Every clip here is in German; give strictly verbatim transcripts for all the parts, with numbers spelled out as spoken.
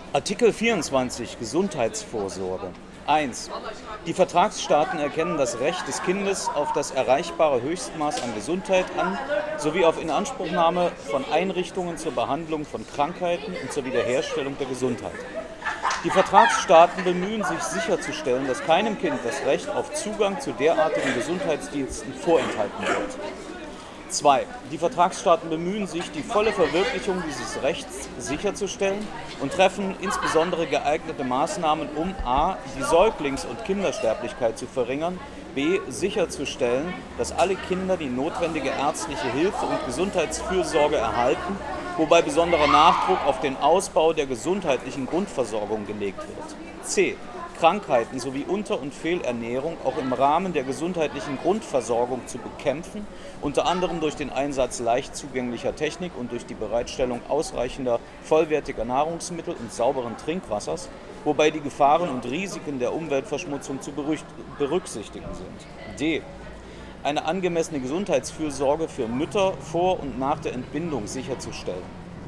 Artikel vierundzwanzig Gesundheitsvorsorge. eins. Die Vertragsstaaten erkennen das Recht des Kindes auf das erreichbare Höchstmaß an Gesundheit an, sowie auf Inanspruchnahme von Einrichtungen zur Behandlung von Krankheiten und zur Wiederherstellung der Gesundheit. Die Vertragsstaaten bemühen sich sicherzustellen, dass keinem Kind das Recht auf Zugang zu derartigen Gesundheitsdiensten vorenthalten wird. zwei. Die Vertragsstaaten bemühen sich, die volle Verwirklichung dieses Rechts sicherzustellen und treffen insbesondere geeignete Maßnahmen, um a. die Säuglings- und Kindersterblichkeit zu verringern, b. sicherzustellen, dass alle Kinder die notwendige ärztliche Hilfe und Gesundheitsfürsorge erhalten, wobei besonderer Nachdruck auf den Ausbau der gesundheitlichen Grundversorgung gelegt wird. c. Krankheiten sowie Unter- und Fehlernährung auch im Rahmen der gesundheitlichen Grundversorgung zu bekämpfen, unter anderem durch den Einsatz leicht zugänglicher Technik und durch die Bereitstellung ausreichender, vollwertiger Nahrungsmittel und sauberen Trinkwassers, wobei die Gefahren und Risiken der Umweltverschmutzung zu berücksichtigen sind. D. Eine angemessene Gesundheitsfürsorge für Mütter vor und nach der Entbindung sicherzustellen.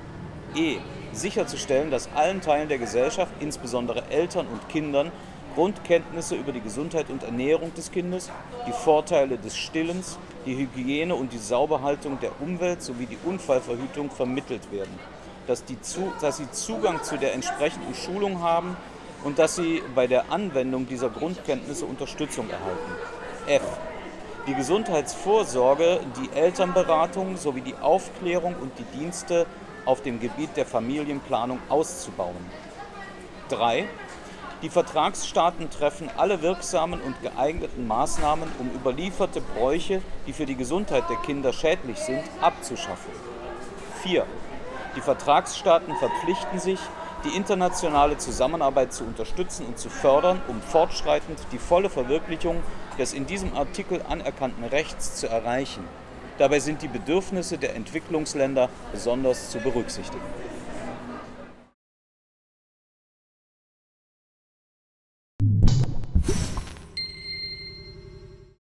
E. Sicherzustellen, dass allen Teilen der Gesellschaft, insbesondere Eltern und Kindern, Grundkenntnisse über die Gesundheit und Ernährung des Kindes, die Vorteile des Stillens, die Hygiene und die Sauberhaltung der Umwelt sowie die Unfallverhütung vermittelt werden, dass, die zu, dass sie Zugang zu der entsprechenden Schulung haben und dass sie bei der Anwendung dieser Grundkenntnisse Unterstützung erhalten. F. Die Gesundheitsvorsorge, die Elternberatung sowie die Aufklärung und die Dienste auf dem Gebiet der Familienplanung auszubauen. drei. Die Vertragsstaaten treffen alle wirksamen und geeigneten Maßnahmen, um überlieferte Bräuche, die für die Gesundheit der Kinder schädlich sind, abzuschaffen. vier. Die Vertragsstaaten verpflichten sich, die internationale Zusammenarbeit zu unterstützen und zu fördern, um fortschreitend die volle Verwirklichung des in diesem Artikel anerkannten Rechts zu erreichen. Dabei sind die Bedürfnisse der Entwicklungsländer besonders zu berücksichtigen.